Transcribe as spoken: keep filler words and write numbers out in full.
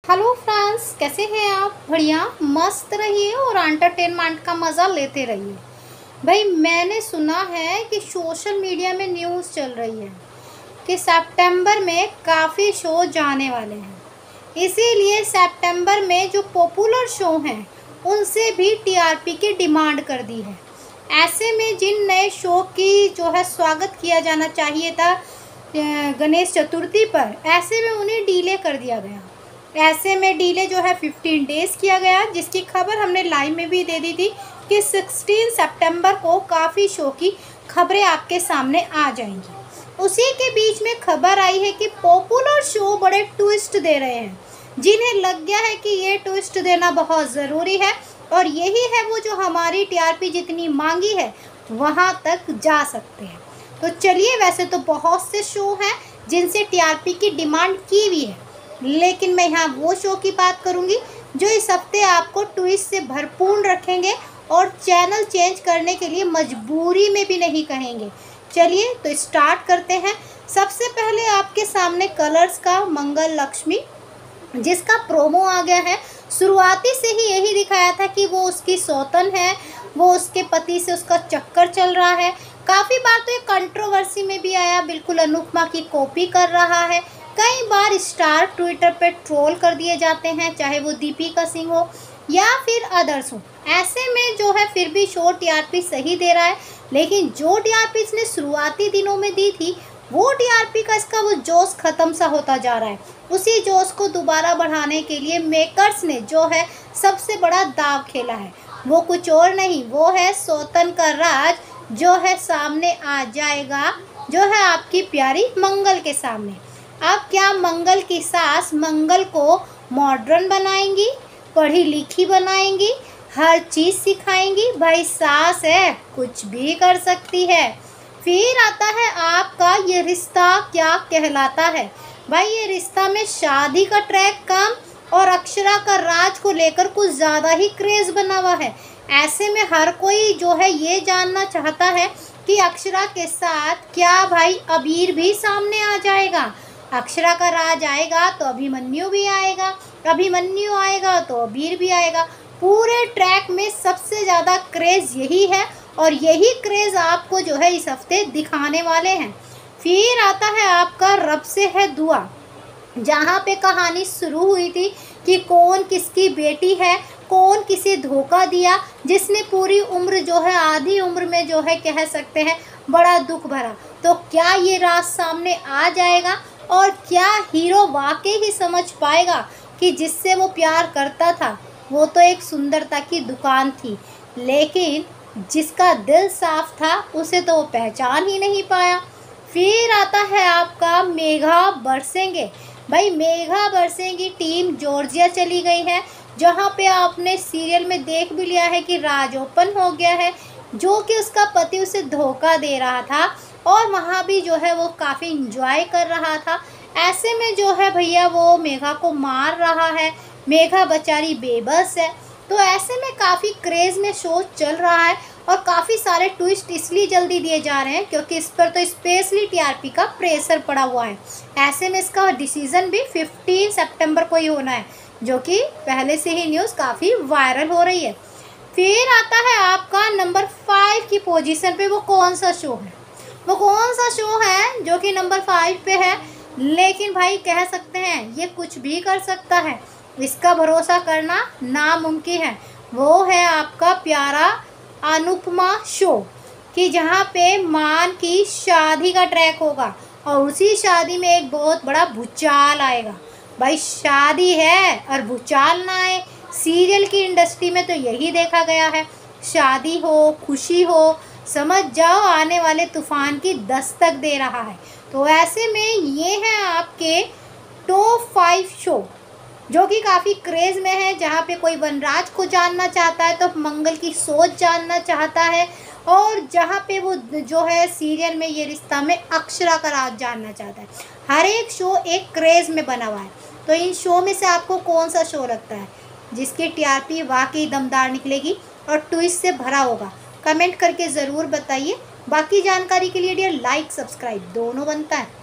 Hello friends, कैसे हैं आप? बढ़िया मस्त रहिए और एंटरटेनमेंट का मज़ा लेते रहिए। भाई मैंने सुना है कि सोशल मीडिया में न्यूज़ चल रही है कि सितंबर में काफ़ी शो जाने वाले हैं। इसीलिए सितंबर में जो पॉपुलर शो हैं उनसे भी टीआरपी की डिमांड कर दी है। ऐसे में जिन नए शो की जो है स्वागत किया जाना चाहिए था गणेश चतुर्थी पर, ऐसे में उन्हें डिले कर दिया गया। ऐसे में डिले जो है पंद्रह डेज़ किया गया, जिसकी खबर हमने लाइव में भी दे दी थी कि सोलह सितंबर को काफ़ी शो की खबरें आपके सामने आ जाएंगी। उसी के बीच में खबर आई है कि पॉपुलर शो बड़े ट्विस्ट दे रहे हैं, जिन्हें लग गया है कि ये ट्विस्ट देना बहुत ज़रूरी है और यही है वो जो हमारी टीआरपी जितनी मांगी है वहाँ तक जा सकते हैं। तो चलिए, वैसे तो बहुत से शो हैं जिनसे टीआरपी की डिमांड की हुई है, लेकिन मैं यहाँ वो शो की बात करूँगी जो इस हफ्ते आपको ट्विस्ट से भरपूर रखेंगे और चैनल चेंज करने के लिए मजबूरी में भी नहीं कहेंगे। चलिए तो स्टार्ट करते हैं। सबसे पहले आपके सामने कलर्स का मंगल लक्ष्मी, जिसका प्रोमो आ गया है। शुरुआती से ही यही दिखाया था कि वो उसकी सौतन है, वो उसके पति से उसका चक्कर चल रहा है। काफ़ी बार तो ये कंट्रोवर्सी में भी आया, बिल्कुल अनुपमा की कॉपी कर रहा है। कई बार स्टार ट्विटर पे ट्रोल कर दिए जाते हैं, चाहे वो दीपिका सिंह हो या फिर अदर्स हो। ऐसे में जो है फिर भी शो टीआरपी सही दे रहा है, लेकिन जो टीआरपी इसने शुरुआती दिनों में दी थी वो टीआरपी का इसका वो जोश ख़त्म सा होता जा रहा है। उसी जोश को दोबारा बढ़ाने के लिए मेकर्स ने जो है सबसे बड़ा दाव खेला है। वो कुछ और नहीं, वो है सौतन का राज जो है सामने आ जाएगा, जो है आपकी प्यारी मंगल के सामने। अब क्या मंगल की सास मंगल को मॉडर्न बनाएंगी, पढ़ी लिखी बनाएंगी, हर चीज़ सिखाएंगी? भाई सास है, कुछ भी कर सकती है। फिर आता है आपका ये रिश्ता क्या कहलाता है। भाई ये रिश्ता में शादी का ट्रैक काम और अक्षरा का राज को लेकर कुछ ज़्यादा ही क्रेज़ बना हुआ है। ऐसे में हर कोई जो है ये जानना चाहता है कि अक्षरा के साथ क्या भाई अबीर भी सामने आ जाएगा। अक्षरा का राज आएगा तो अभिमन्यु भी आएगा, अभिमन्यु आएगा तो अबीर भी आएगा। पूरे ट्रैक में सबसे ज़्यादा क्रेज़ यही है और यही क्रेज़ आपको जो है इस हफ्ते दिखाने वाले हैं। फिर आता है आपका रब से है दुआ, जहाँ पे कहानी शुरू हुई थी कि कौन किसकी बेटी है, कौन किसे धोखा दिया, जिसने पूरी उम्र जो है आधी उम्र में जो है कह सकते हैं बड़ा दुख भरा। तो क्या ये राज सामने आ जाएगा और क्या हीरो वाकई ही समझ पाएगा कि जिससे वो प्यार करता था वो तो एक सुंदरता की दुकान थी, लेकिन जिसका दिल साफ था उसे तो वो पहचान ही नहीं पाया। फिर आता है आपका मेघा बरसेंगे। भाई मेघा बरसेंगी टीम जॉर्जिया चली गई है, जहाँ पे आपने सीरियल में देख भी लिया है कि राज ओपन हो गया है, जो कि उसका पति उसे धोखा दे रहा था और वहाँ भी जो है वो काफ़ी इंजॉय कर रहा था। ऐसे में जो है भैया वो मेघा को मार रहा है, मेघा बेचारी बेबस है। तो ऐसे में काफ़ी क्रेज़ में शो चल रहा है और काफ़ी सारे ट्विस्ट इसलिए जल्दी दिए जा रहे हैं क्योंकि इस पर तो स्पेशली टीआरपी का प्रेशर पड़ा हुआ है। ऐसे में इसका डिसीज़न भी पंद्रह सितंबर को ही होना है, जो कि पहले से ही न्यूज़ काफ़ी वायरल हो रही है। फिर आता है आपका नंबर फाइव की पोजीशन पे वो कौन सा शो है, वो कौन सा शो है जो कि नंबर फाइव पे है, लेकिन भाई कह सकते हैं ये कुछ भी कर सकता है, इसका भरोसा करना नामुमकिन है। वो है आपका प्यारा अनुपमा शो, कि जहाँ पे मान की शादी का ट्रैक होगा और उसी शादी में एक बहुत बड़ा भूचाल आएगा। भाई शादी है और भूचाल ना आए, सीरियल की इंडस्ट्री में तो यही देखा गया है। शादी हो, खुशी हो, समझ जाओ आने वाले तूफान की दस्तक दे रहा है। तो ऐसे में ये हैं आपके टॉप फाइव शो जो कि काफ़ी क्रेज़ में है, जहाँ पे कोई वनराज को जानना चाहता है तो मंगल की सोच जानना चाहता है, और जहाँ पे वो जो है सीरियल में ये रिश्ता में अक्षरा का राज जानना चाहता है। हर एक शो एक क्रेज़ में बना हुआ है। तो इन शो में से आपको कौन सा शो लगता है जिसकी टीआरपी वाकई दमदार निकलेगी और ट्विस्ट से भरा होगा? कमेंट करके ज़रूर बताइए। बाकी जानकारी के लिए डियर लाइक सब्सक्राइब दोनों बनता है।